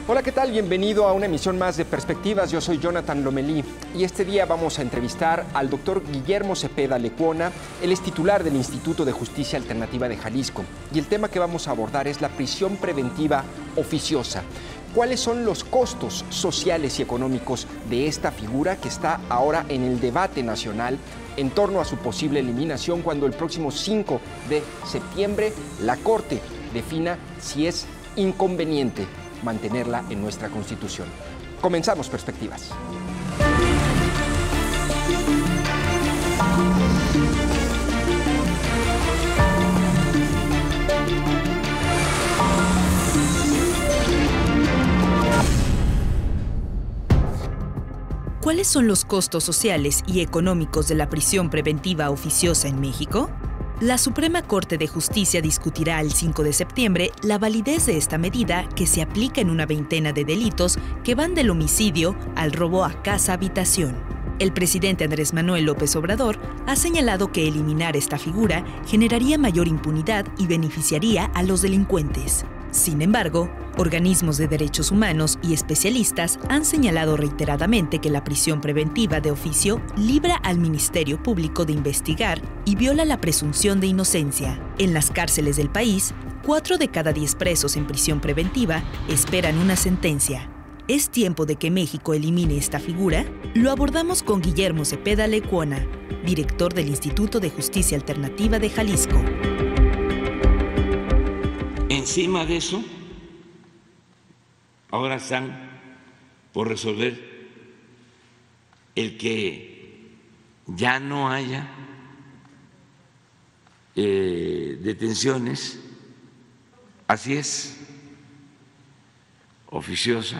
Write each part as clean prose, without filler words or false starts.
Hola, ¿qué tal? Bienvenido a una emisión más de Perspectivas. Yo soy Jonathan Lomelí y este día vamos a entrevistar al doctor Guillermo Cepeda Lecuona. Él es titular del Instituto de Justicia Alternativa de Jalisco y el tema que vamos a abordar es la prisión preventiva oficiosa. ¿Cuáles son los costos sociales y económicos de esta figura que está ahora en el debate nacional en torno a su posible eliminación cuando el próximo 5 de septiembre la Corte defina si es inconveniente mantenerla en nuestra Constitución? Comenzamos Perspectivas. ¿Cuáles son los costos sociales y económicos de la prisión preventiva oficiosa en México? La Suprema Corte de Justicia discutirá el 5 de septiembre la validez de esta medida que se aplica en una veintena de delitos que van del homicidio al robo a casa-habitación. El presidente Andrés Manuel López Obrador ha señalado que eliminar esta figura generaría mayor impunidad y beneficiaría a los delincuentes. Sin embargo, organismos de derechos humanos y especialistas han señalado reiteradamente que la prisión preventiva de oficio libra al Ministerio Público de investigar y viola la presunción de inocencia. En las cárceles del país, 4 de cada 10 presos en prisión preventiva esperan una sentencia. ¿Es tiempo de que México elimine esta figura? Lo abordamos con Guillermo Cepeda Lecuona, director del Instituto de Justicia Alternativa de Jalisco. Encima de eso, ahora están por resolver el que ya no haya detenciones, así es, oficiosa,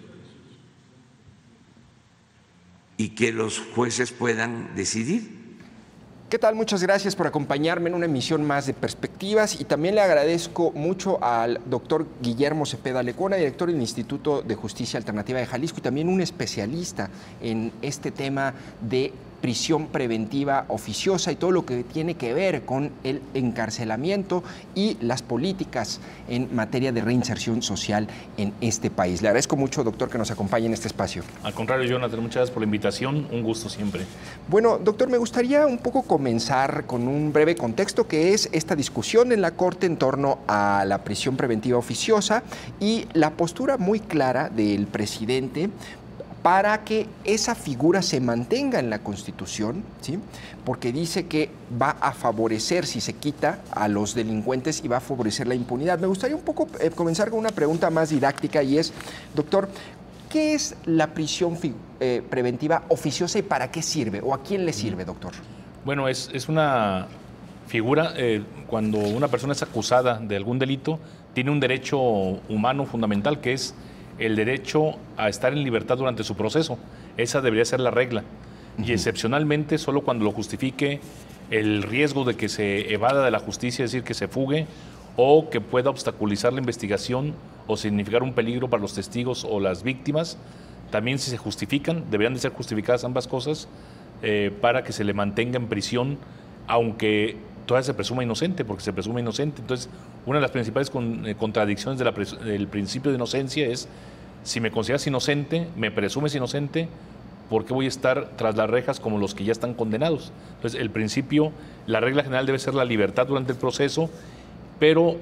y que los jueces puedan decidir. ¿Qué tal? Muchas gracias por acompañarme en una emisión más de Perspectivas y también le agradezco mucho al doctor Guillermo Cepeda Lecuona, director del Instituto de Justicia Alternativa de Jalisco y también un especialista en este tema de prisión preventiva oficiosa y todo lo que tiene que ver con el encarcelamiento y las políticas en materia de reinserción social en este país. Le agradezco mucho, doctor, que nos acompañe en este espacio. Al contrario, Jonathan, muchas gracias por la invitación, un gusto siempre. Bueno, doctor, me gustaría un poco comenzar con un breve contexto que es esta discusión en la Corte en torno a la prisión preventiva oficiosa y la postura muy clara del presidente para que esa figura se mantenga en la Constitución, ¿sí? Porque dice que va a favorecer, si se quita, a los delincuentes y va a favorecer la impunidad. Me gustaría un poco comenzar con una pregunta más didáctica y es, doctor, ¿qué es la prisión preventiva oficiosa y para qué sirve? ¿O a quién le sirve, doctor? Bueno, es una figura, cuando una persona es acusada de algún delito, tiene un derecho humano fundamental que es el derecho a estar en libertad durante su proceso. Esa debería ser la regla. Y excepcionalmente, solo cuando lo justifique el riesgo de que se evada de la justicia, es decir, que se fugue, o que pueda obstaculizar la investigación o significar un peligro para los testigos o las víctimas, también si se justifican, deberían de ser justificadas ambas cosas, para que se le mantenga en prisión, aunque todavía se presuma inocente, porque se presume inocente. Entonces, una de las principales contradicciones del principio de inocencia es, si me consideras inocente, me presumes inocente, ¿por qué voy a estar tras las rejas como los que ya están condenados? Entonces, el principio, la regla general debe ser la libertad durante el proceso, pero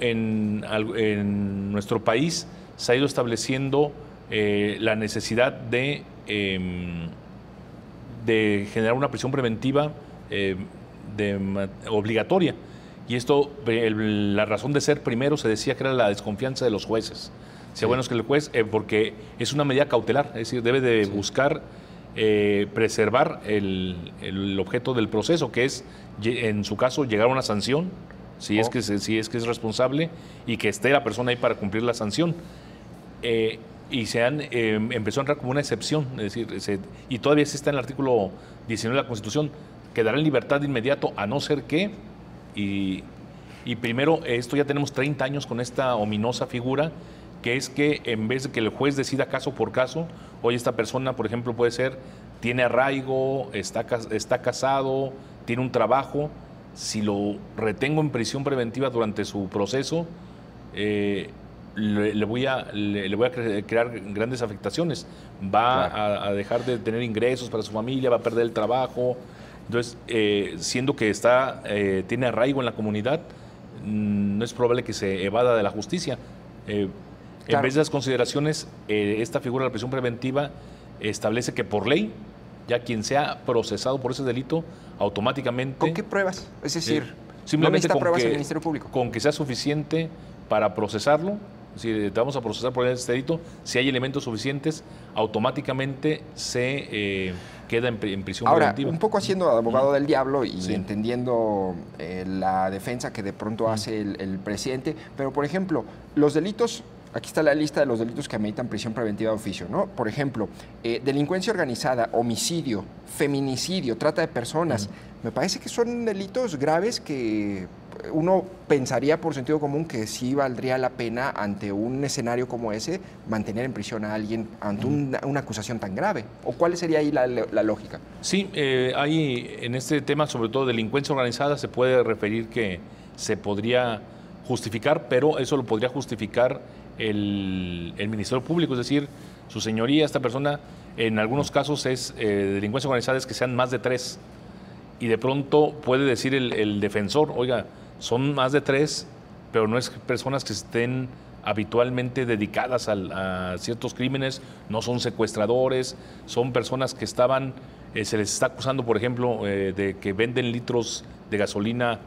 en nuestro país se ha ido estableciendo la necesidad de generar una prisión preventiva obligatoria. Y esto, la razón de ser, primero se decía que era la desconfianza de los jueces. Decía, bueno, es que el juez, porque es una medida cautelar, es decir, debe de buscar preservar el objeto del proceso, que es, en su caso, llegar a una sanción, si es que es responsable, y que esté la persona ahí para cumplir la sanción. Y empezó a entrar como una excepción, es decir, y todavía sí está en el artículo 19 de la Constitución, quedará en libertad de inmediato, a no ser que, y primero, esto ya tenemos 30 años con esta ominosa figura, que es que en vez de que el juez decida caso por caso, hoy esta persona, por ejemplo, puede ser, tiene arraigo, está casado, tiene un trabajo, si lo retengo en prisión preventiva durante su proceso, le voy a crear grandes afectaciones. Va a dejar de tener ingresos para su familia, va a perder el trabajo. Entonces, siendo que tiene arraigo en la comunidad, no es probable que se evada de la justicia. En vez de las consideraciones, esta figura de la prisión preventiva establece que por ley, ya quien sea procesado por ese delito, automáticamente... ¿Con qué pruebas? Es decir, simplemente no pruebas el Ministerio Público. Con que sea suficiente para procesarlo. Si te vamos a procesar por este delito, si hay elementos suficientes, automáticamente se queda en prisión preventiva. Un poco haciendo abogado del diablo y entendiendo la defensa que de pronto hace el presidente, pero por ejemplo, los delitos... Aquí está la lista de los delitos que ameritan prisión preventiva de oficio, ¿no? Por ejemplo, delincuencia organizada, homicidio, feminicidio, trata de personas. Me parece que son delitos graves que uno pensaría por sentido común que sí valdría la pena ante un escenario como ese mantener en prisión a alguien ante una acusación tan grave. ¿O cuál sería ahí la lógica? Sí, hay en este tema, sobre todo delincuencia organizada, se puede referir que se podría justificar, pero eso lo podría justificar el Ministerio Público, es decir, su señoría, esta persona, en algunos casos es delincuencia organizada, es que sean más de 3, y de pronto puede decir el defensor, oiga, son más de 3, pero no es personas que estén habitualmente dedicadas a ciertos crímenes, no son secuestradores, son personas que se les está acusando, por ejemplo, de que venden litros de gasolina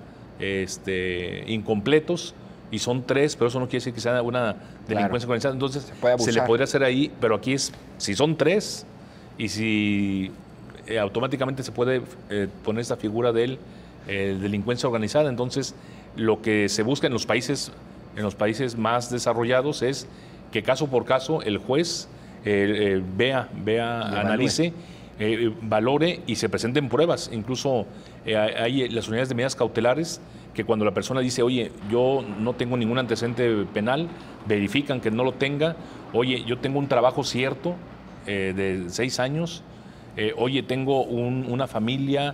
incompletos, y son 3, pero eso no quiere decir que sea una delincuencia organizada. Entonces, se le podría hacer ahí, pero aquí si son 3, y si automáticamente se puede poner esta figura de delincuencia organizada. Entonces, lo que se busca en los países más desarrollados es que caso por caso el juez vea, analice, valore y se presenten pruebas. Incluso hay las unidades de medidas cautelares que cuando la persona dice, oye, yo no tengo ningún antecedente penal, verifican que no lo tenga, oye, yo tengo un trabajo cierto de 6 años, oye, tengo una familia,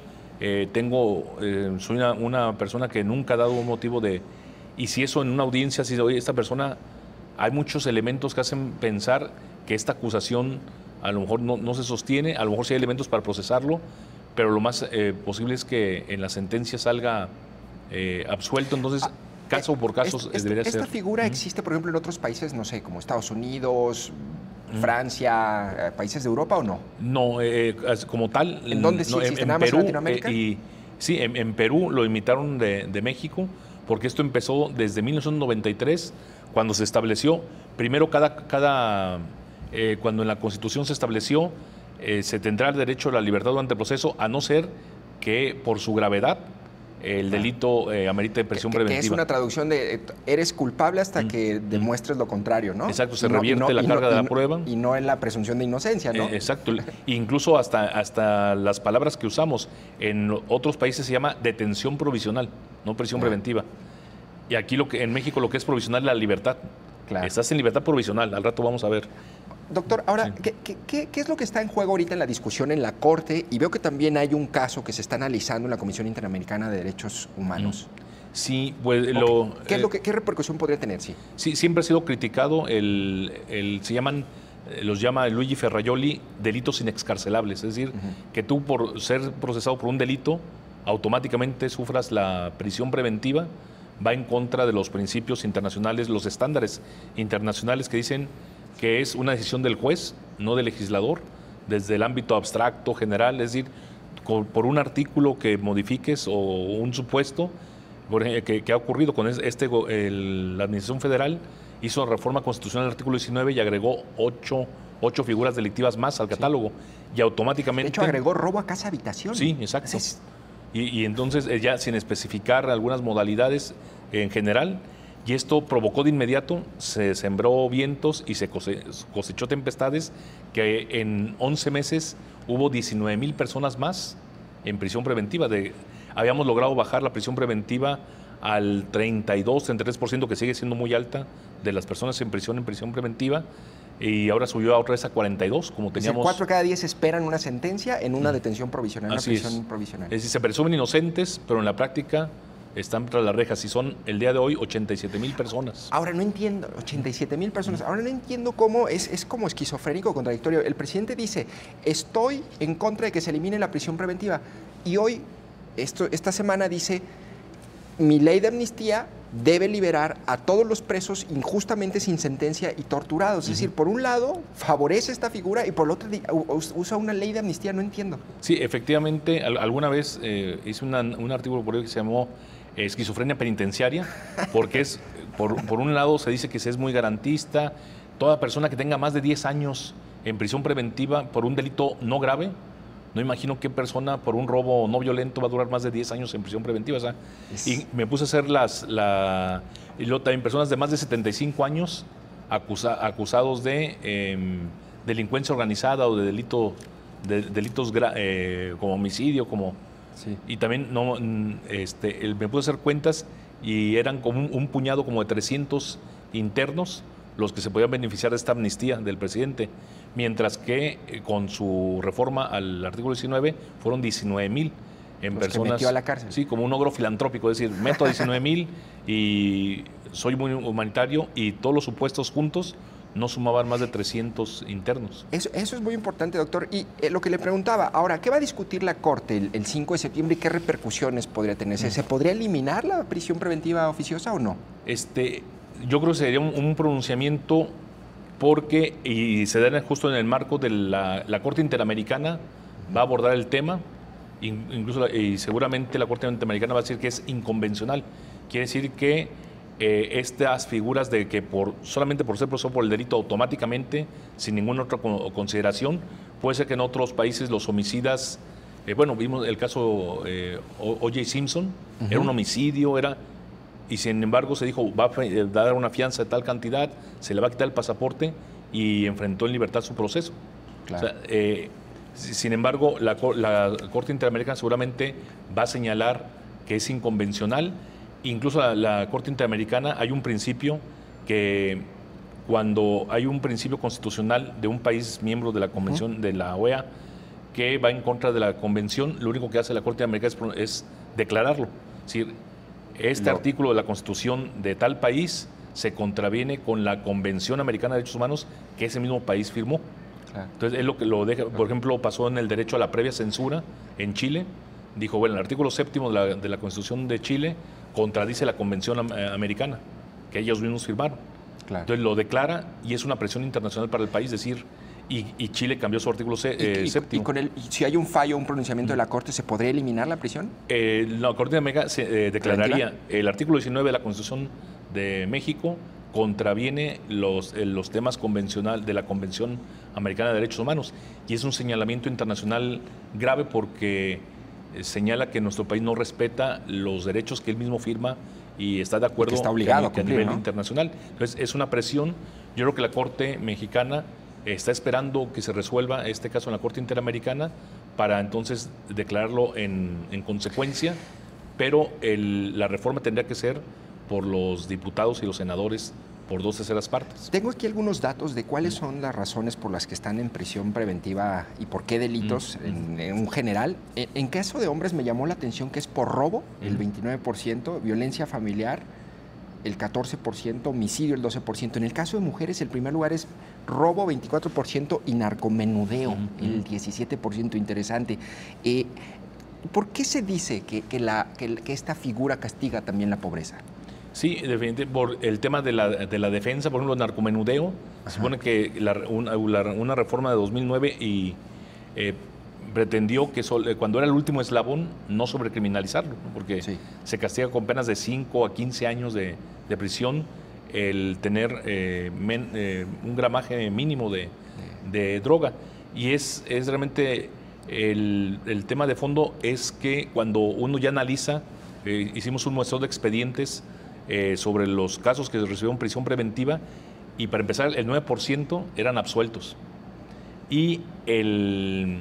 soy una persona que nunca ha dado un motivo de... Y si eso en una audiencia, si oye, esta persona, hay muchos elementos que hacen pensar que esta acusación a lo mejor no se sostiene, a lo mejor sí hay elementos para procesarlo, pero lo más posible es que en la sentencia salga absuelto. Entonces, caso por caso debería ser. ¿Esta figura existe, por ejemplo, en otros países, no sé, como Estados Unidos, Francia, países de Europa o no? No, como tal. ¿En dónde sí existe? ¿Nada más en Latinoamérica? Sí, en Perú lo imitaron de México, porque esto empezó desde 1993, cuando se estableció, primero cuando en la Constitución se estableció, se tendrá el derecho a la libertad durante el proceso, a no ser que por su gravedad el delito amerite prisión preventiva. Que es una traducción de eres culpable hasta que demuestres lo contrario, ¿no? Exacto, se revierte la carga de la prueba. Y no en la presunción de inocencia, ¿no? Exacto. Incluso hasta las palabras que usamos en otros países se llama detención provisional, no prisión preventiva. Y aquí en México lo que es provisional es la libertad. Claro. Estás en libertad provisional, al rato vamos a ver. Doctor, ahora, sí. ¿qué es lo que está en juego ahorita en la discusión en la Corte? Y veo que también hay un caso que se está analizando en la Comisión Interamericana de Derechos Humanos. Sí, pues ¿Qué repercusión podría tener? Sí, siempre ha sido criticado los llama Luigi Ferrajoli delitos inexcarcelables, es decir, que tú por ser procesado por un delito automáticamente sufras la prisión preventiva, va en contra de los principios internacionales, los estándares internacionales que dicen que es una decisión del juez, no del legislador, desde el ámbito abstracto, general, es decir, por un artículo que modifiques o un supuesto que ha ocurrido con la Administración Federal, hizo reforma constitucional al artículo 19 y agregó 8 figuras delictivas más al catálogo, y automáticamente... De hecho, agregó robo a casa habitación. Sí, exacto. Y entonces ya sin especificar algunas modalidades en general, y esto provocó de inmediato, se sembró vientos y se cosechó tempestades, que en 11 meses hubo 19,000 personas más en prisión preventiva. Habíamos logrado bajar la prisión preventiva al 33%, que sigue siendo muy alta, de las personas en prisión preventiva, y ahora subió otra vez a 42, como teníamos... 4 cada 10 esperan una sentencia en una detención provisional, una prisión provisional. Es decir, se presumen inocentes, pero en la práctica están tras las rejas y son el día de hoy 87,000 personas. Ahora no entiendo, 87,000 personas, ahora no entiendo cómo es como esquizofrénico, contradictorio. El presidente dice, estoy en contra de que se elimine la prisión preventiva. Y hoy, esta semana dice, mi ley de amnistía debe liberar a todos los presos injustamente sin sentencia y torturados. Es decir, por un lado favorece esta figura y por el otro usa una ley de amnistía, no entiendo. Sí, efectivamente, alguna vez hice un artículo por ahí que se llamó esquizofrenia penitenciaria, porque por un lado se dice que se es muy garantista, toda persona que tenga más de 10 años en prisión preventiva por un delito no grave. No imagino qué persona por un robo no violento va a durar más de 10 años en prisión preventiva. O sea, y me puse a hacer y luego también personas de más de 75 años acusados de delincuencia organizada o de delitos como homicidio, Sí. Y también me puse a hacer cuentas y eran como un puñado como de 300 internos los que se podían beneficiar de esta amnistía del presidente, mientras que con su reforma al artículo 19 fueron 19,000 en personas. Que metió a la cárcel. Sí, como un ogro filantrópico, es decir, meto a 19,000 y soy muy humanitario, y todos los supuestos juntos no sumaban más de 300 internos. Eso es muy importante, doctor. Y lo que le preguntaba, ahora, ¿qué va a discutir la Corte el 5 de septiembre y qué repercusiones podría tener? ¿Se podría eliminar la prisión preventiva oficiosa o no? Yo creo que sería un pronunciamiento y se da justo en el marco de la Corte Interamericana, va a abordar el tema, incluso y seguramente la Corte Interamericana va a decir que es inconvencional. Quiere decir que estas figuras de que solamente por ser procesado por el delito automáticamente, sin ninguna otra consideración, puede ser que en otros países los homicidas, vimos el caso O.J. Simpson, era un homicidio, y sin embargo se dijo, va a dar una fianza de tal cantidad, se le va a quitar el pasaporte y enfrentó en libertad su proceso. Claro. O sea, sin embargo, la Corte Interamericana seguramente va a señalar que es inconvencional. Incluso la Corte Interamericana hay un principio que cuando hay un principio constitucional de un país miembro de la Convención de la OEA que va en contra de la Convención, lo único que hace la Corte Interamericana es declararlo. Es decir, este artículo de la Constitución de tal país se contraviene con la Convención Americana de Derechos Humanos que ese mismo país firmó. Claro. Entonces, es lo que lo deja. Por ejemplo, pasó en el derecho a la previa censura en Chile. Dijo, bueno, el artículo 7º de la Constitución de Chile contradice la Convención Americana, que ellos mismos firmaron. Claro. Entonces, lo declara y es una presión internacional para el país decir... Y Chile cambió su artículo 7º. Y si hay un fallo, un pronunciamiento de la Corte, ¿se podría eliminar la prisión? La Corte de América declararía el artículo 19 de la Constitución de México contraviene los temas de la Convención Americana de Derechos Humanos, y es un señalamiento internacional grave porque señala que nuestro país no respeta los derechos que él mismo firma y está de acuerdo, está obligado a nivel internacional. Entonces es una presión. Yo creo que la Corte mexicana está esperando que se resuelva este caso en la Corte Interamericana para entonces declararlo en consecuencia, pero la reforma tendría que ser por los diputados y los senadores por 2/3 partes. Tengo aquí algunos datos de cuáles son las razones por las que están en prisión preventiva y por qué delitos en un general. En caso de hombres me llamó la atención que es por robo, el 29%, violencia familiar, el 14%, homicidio el 12%. En el caso de mujeres, el primer lugar es robo 24% y narcomenudeo el 17%. Interesante. ¿Por qué se dice que esta figura castiga también la pobreza? Sí, definitivamente por el tema de la defensa, por ejemplo, el narcomenudeo. Se supone que una reforma de 2009 pretendió que cuando era el último eslabón no sobrecriminalizarlo, ¿no? Porque se castiga con penas de 5 a 15 años de prisión el tener un gramaje mínimo de droga. Y es realmente el tema de fondo es que cuando uno ya analiza, hicimos un muestreo de expedientes sobre los casos que recibieron prisión preventiva, y para empezar el 9% eran absueltos y el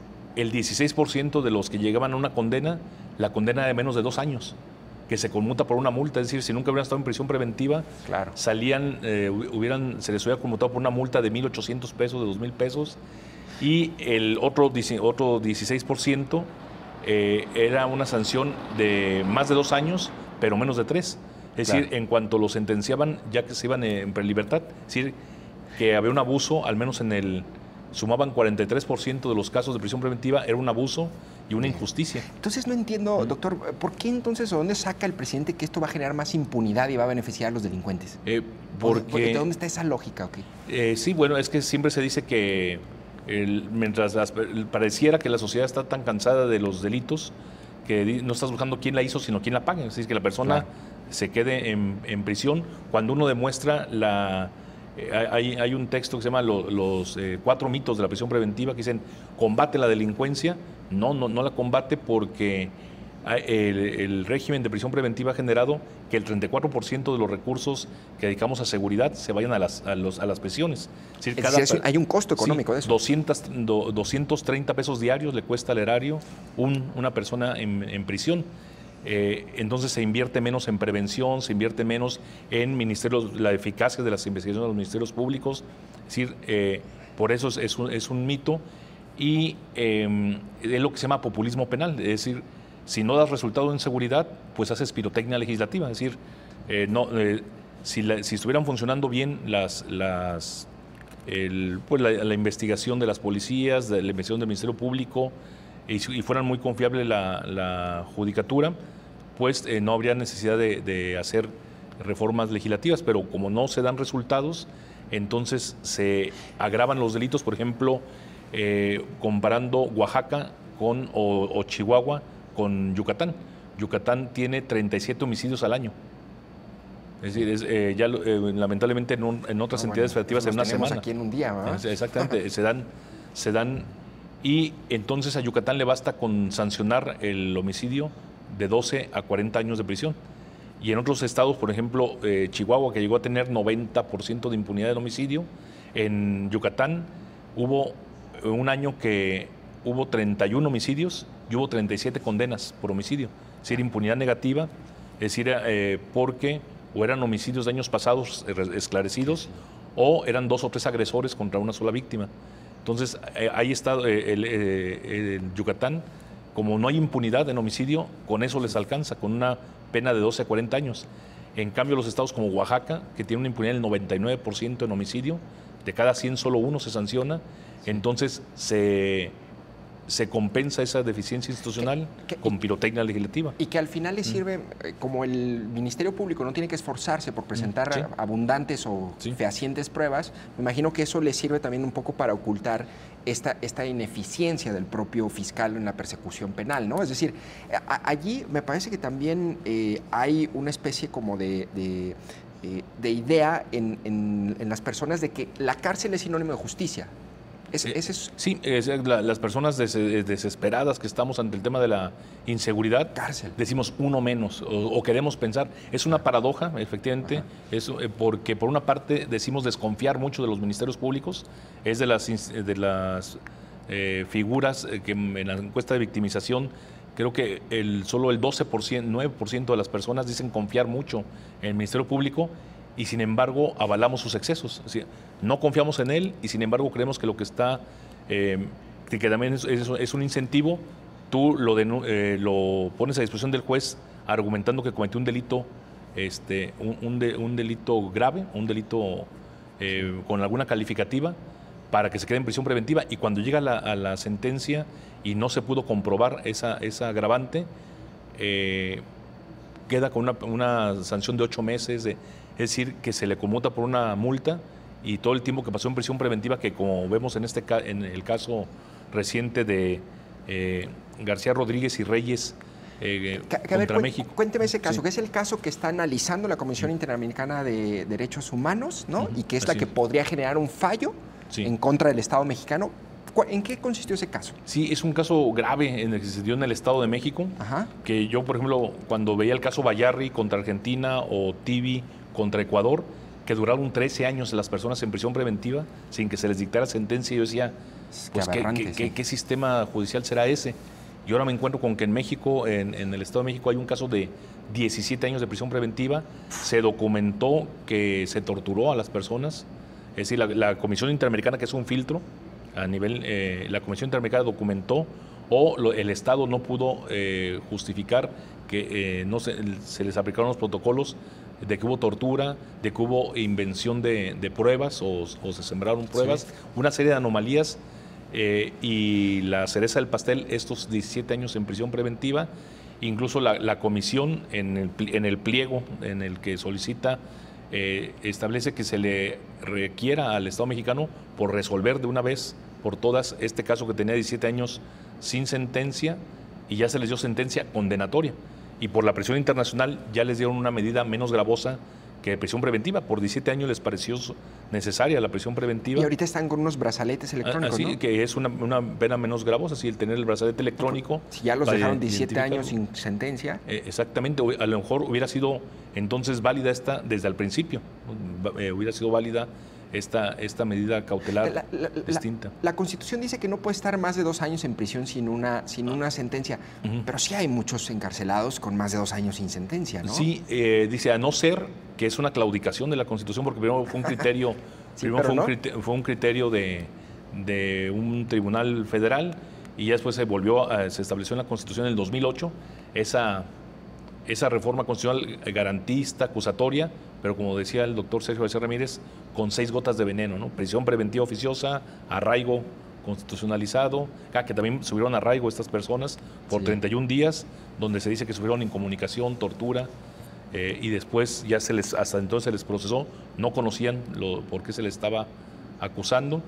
16% de los que llegaban a una condena, la condena de menos de 2 años, que se conmuta por una multa. Es decir, si nunca hubieran estado en prisión preventiva, claro, salían, se les hubiera conmutado por una multa de 1,800 pesos, de 2,000 pesos, y el otro 16% era una sanción de más de 2 años pero menos de 3. Es Claro. decir, en cuanto lo sentenciaban, ya que se iban en prelibertad, es decir, que había un abuso, al menos sumaban 43% de los casos de prisión preventiva, era un abuso y una injusticia. Entonces no entiendo, doctor, ¿por qué entonces o dónde saca el presidente que esto va a generar más impunidad y va a beneficiar a los delincuentes? ¿De dónde está esa lógica? Okay? Sí, bueno, es que siempre se dice que mientras pareciera que la sociedad está tan cansada de los delitos, que no estás buscando quién la hizo, sino quién la paga. Es decir, que la persona se quede en prisión cuando uno demuestra hay un texto que se llama los 4 mitos de la prisión preventiva que dicen combate la delincuencia. No la combate porque el régimen de prisión preventiva ha generado que el 34% de los recursos que dedicamos a seguridad se vayan a las prisiones. Es decir, hay un costo económico de eso. 230 pesos diarios le cuesta al erario una persona en prisión. Entonces se invierte menos en prevención, se invierte menos en la eficacia de las investigaciones de los ministerios públicos. Es decir, por eso es un mito y es lo que se llama populismo penal. Es decir, si no das resultado en seguridad, pues haces pirotecnia legislativa. Es decir, si estuvieran funcionando bien la investigación de las policías, la investigación del Ministerio Público, y fueran muy confiable la judicatura, pues no habría necesidad de hacer reformas legislativas, pero como no se dan resultados, entonces se agravan los delitos. Por ejemplo, comparando Oaxaca o Chihuahua con Yucatán. Yucatán tiene 37 homicidios al año. Es decir, lamentablemente en otras entidades federativas en una semana. Aquí en un día, ¿verdad? Exactamente, se dan. Y entonces a Yucatán le basta con sancionar el homicidio de 12 a 40 años de prisión. Y en otros estados, por ejemplo, Chihuahua, que llegó a tener 90% de impunidad del homicidio, en Yucatán hubo un año que hubo 31 homicidios y hubo 37 condenas por homicidio. Es decir, impunidad negativa, es decir, porque o eran homicidios de años pasados esclarecidos o eran 2 o 3 agresores contra una sola víctima. Entonces, ahí está el Yucatán, como no hay impunidad en homicidio, con eso les alcanza, con una pena de 12 a 40 años. En cambio, los estados como Oaxaca, que tiene una impunidad del 99% en homicidio, de cada 100 solo uno se sanciona, entonces se compensa esa deficiencia institucional con pirotecnia legislativa. Y que al final le sirve, como el Ministerio Público no tiene que esforzarse por presentar abundantes o fehacientes pruebas, me imagino que eso le sirve también un poco para ocultar esta ineficiencia del propio fiscal en la persecución penal, ¿no? Es decir, allí me parece que también hay una especie como de idea en las personas de que la cárcel es sinónimo de justicia. Sí, las personas desesperadas que estamos ante el tema de la inseguridad, decimos uno menos o queremos pensar. Es una paradoja, efectivamente, porque por una parte decimos desconfiar mucho de los ministerios públicos, es de las figuras que en la encuesta de victimización creo que solo el 12%, 9% de las personas dicen confiar mucho en el Ministerio Público. Y sin embargo avalamos sus excesos. Es decir, no confiamos en él y sin embargo creemos que lo que está, que también es un incentivo, tú lo pones a disposición del juez argumentando que cometió un delito, un delito grave, un delito con alguna calificativa, para que se quede en prisión preventiva, y cuando llega a la sentencia y no se pudo comprobar esa agravante, queda con una sanción de 8 meses, es decir, que se le conmuta por una multa, y todo el tiempo que pasó en prisión preventiva, que como vemos en el caso reciente de García Rodríguez y Reyes contra México. Cuénteme ese caso, que es el caso que está analizando la Comisión Interamericana de Derechos Humanos, ¿no? Y que es la que podría generar un fallo en contra del Estado mexicano. ¿En qué consistió ese caso? Sí, es un caso grave en el que se dio en el Estado de México, que yo, por ejemplo, cuando veía el caso Bayarri contra Argentina o Tibi contra Ecuador, que duraron 13 años las personas en prisión preventiva sin que se les dictara sentencia, yo decía, pues, ¿qué sistema judicial será ese? Y ahora me encuentro con que en México, en el Estado de México, hay un caso de 17 años de prisión preventiva. Se documentó que se torturó a las personas. Es decir, la Comisión Interamericana, que es un filtro a nivel, la Comisión Interamericana documentó, o el Estado no pudo justificar que no se les aplicaron los protocolos, de que hubo tortura, de que hubo invención de pruebas o se sembraron pruebas, sí. Una serie de anomalías y la cereza del pastel, estos 17 años en prisión preventiva. Incluso la comisión en el pliego en el que solicita establece que se le requiera al Estado mexicano por resolver de una vez por todas este caso que tenía 17 años sin sentencia y ya se les dio sentencia condenatoria. Y por la presión internacional ya les dieron una medida menos gravosa que prisión preventiva. Por 17 años les pareció necesaria la prisión preventiva. Y ahorita están con unos brazaletes electrónicos, así, ¿no? que es una pena menos gravosa, así el tener el brazalete electrónico. Si ya los dejaron 17 años sin sentencia. Exactamente, a lo mejor hubiera sido entonces válida esta desde el principio. Hubiera sido válida esta medida cautelar distinta. La Constitución dice que no puede estar más de 2 años en prisión sin una sentencia, pero sí hay muchos encarcelados con más de 2 años sin sentencia, ¿no? Sí, dice, a no ser que es una claudicación de la Constitución, porque primero fue un criterio, sí, fue un criterio de un tribunal federal y ya después se estableció en la Constitución en el 2008 esa reforma constitucional garantista, acusatoria, pero como decía el doctor Sergio García Ramírez, con 6 gotas de veneno, ¿no? Prisión preventiva oficiosa, arraigo constitucionalizado, que también sufrieron arraigo estas personas por 31 días, donde se dice que sufrieron incomunicación, tortura, y después ya hasta entonces se les procesó, no conocían por qué se les estaba acusando.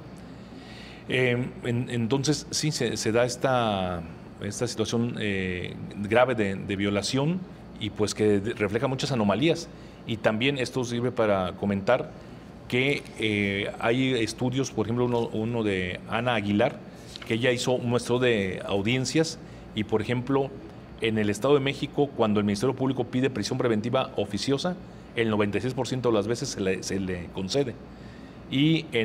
Entonces sí se da esta situación grave de violación y pues que refleja muchas anomalías. Y también esto sirve para comentar que hay estudios, por ejemplo uno de Ana Aguilar, que ella hizo un muestreo de audiencias y por ejemplo en el Estado de México cuando el Ministerio Público pide prisión preventiva oficiosa, el 96% de las veces se le concede. Y por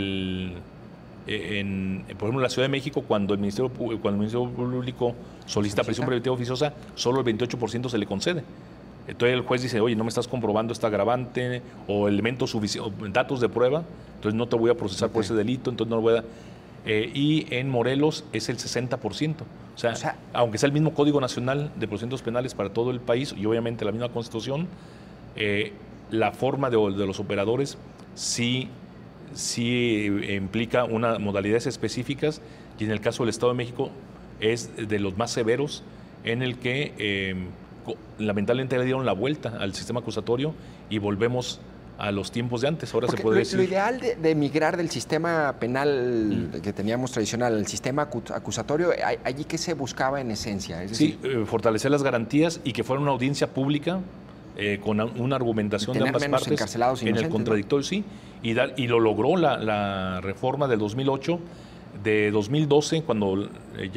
ejemplo en la Ciudad de México cuando el Ministerio Público solicita prisión preventiva oficiosa, solo el 28% se le concede. Entonces el juez dice, oye, no me estás comprobando esta agravante o elementos suficientes, datos de prueba, entonces no te voy a procesar por ese delito, entonces no lo voy a... y en Morelos es el 60%. O sea, aunque sea el mismo Código Nacional de Procedimientos Penales para todo el país y obviamente la misma Constitución, la forma de los operadores sí implica unas modalidades específicas y en el caso del Estado de México es de los más severos en el que lamentablemente le dieron la vuelta al sistema acusatorio y volvemos a los tiempos de antes. Ahora se puede decir... Lo ideal de migrar del sistema penal que teníamos tradicional al sistema acusatorio, ¿allí qué se buscaba en esencia? Es decir, fortalecer las garantías y que fuera una audiencia pública con una argumentación de ambas partes encarcelados en el contradictorio, ¿no? Sí, y lo logró la reforma del 2008, de 2012 cuando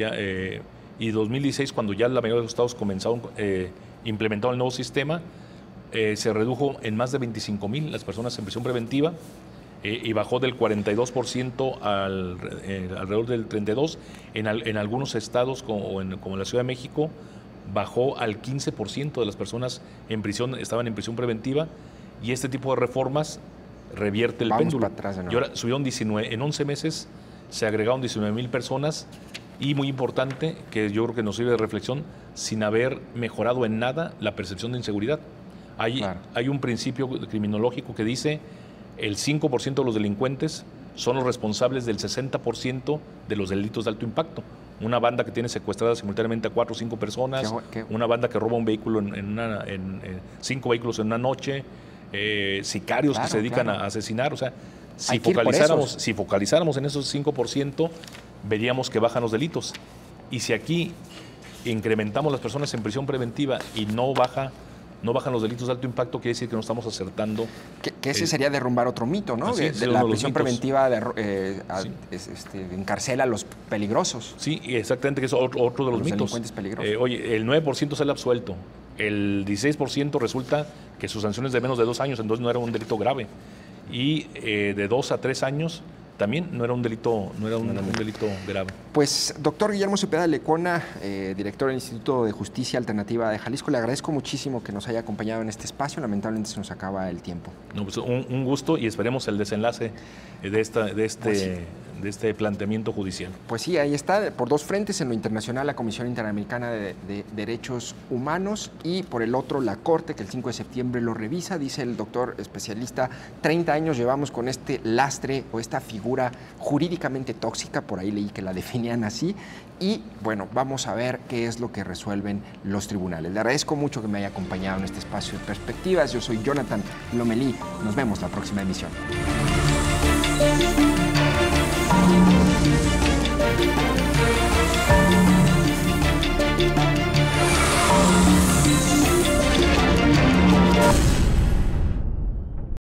y 2016 cuando ya la mayoría de los estados comenzaron implementaron el nuevo sistema, se redujo en más de 25,000 las personas en prisión preventiva y bajó del 42% alrededor del 32%. En algunos estados como la Ciudad de México bajó al 15% de las personas en prisión, estaban en prisión preventiva, y este tipo de reformas revierte el péndulo. Para atrás de nuevo. Y ahora subieron 19, en 11 meses se agregaron 19,000 personas, y muy importante, que yo creo que nos sirve de reflexión, sin haber mejorado en nada la percepción de inseguridad. Hay un principio criminológico que dice el 5% de los delincuentes son los responsables del 60% de los delitos de alto impacto. Una banda que tiene secuestradas simultáneamente a 4 o 5 personas, una banda que roba un vehículo en 5 vehículos en una noche, sicarios que se dedican a asesinar. O sea, si focalizáramos en esos 5%, veríamos que bajan los delitos. Y si aquí incrementamos las personas en prisión preventiva y no bajan los delitos de alto impacto, quiere decir que no estamos acertando. Que ese sería derrumbar otro mito, ¿no? Sí, de la prisión preventiva encarcela a los peligrosos. Sí, exactamente, que es otro de los mitos. Delincuentes peligrosos. Oye, el 9% sale absuelto, el 16% resulta que su sanción es de menos de 2 años, entonces no era un delito grave. Y de 2 a 3 años también no era un delito grave. Pues, doctor Guillermo Cepeda Lecuona, director del Instituto de Justicia Alternativa de Jalisco, le agradezco muchísimo que nos haya acompañado en este espacio. Lamentablemente se nos acaba el tiempo. No, pues un gusto, y esperemos el desenlace de este planteamiento judicial. Pues sí, ahí está, por dos frentes, en lo internacional la Comisión Interamericana de Derechos Humanos y por el otro la Corte, que el 5 de septiembre lo revisa. Dice el doctor especialista, 30 años llevamos con este lastre o esta figura jurídicamente tóxica, por ahí leí que la definían así, y bueno, vamos a ver qué es lo que resuelven los tribunales. Le agradezco mucho que me haya acompañado en este espacio de perspectivas. Yo soy Jonathan Lomelí, nos vemos la próxima emisión.